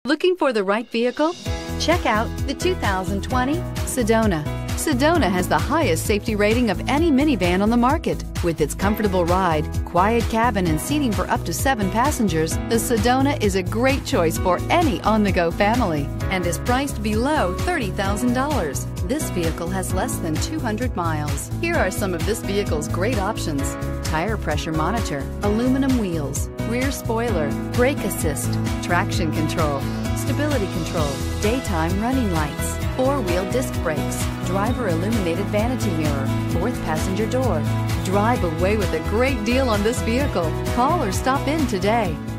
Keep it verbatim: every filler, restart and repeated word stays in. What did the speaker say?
Looking for the right vehicle? Check out the two thousand twenty Sedona. Sedona has the highest safety rating of any minivan on the market. With its comfortable ride, quiet cabin, and seating for up to seven passengers, the Sedona is a great choice for any on-the-go family and is priced below thirty thousand dollars. This vehicle has less than two hundred miles. Here are some of this vehicle's great options: tire pressure monitor, aluminum wheels, rear spoiler, brake assist, traction control, stability control, daytime running lights, four-wheel disc brakes, driver illuminated vanity mirror, fourth passenger door. Drive away with a great deal on this vehicle. Call or stop in today.